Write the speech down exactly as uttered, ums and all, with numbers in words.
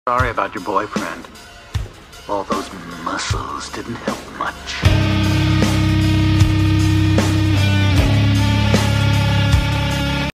Sorry about your boyfriend. All those muscles didn't help much.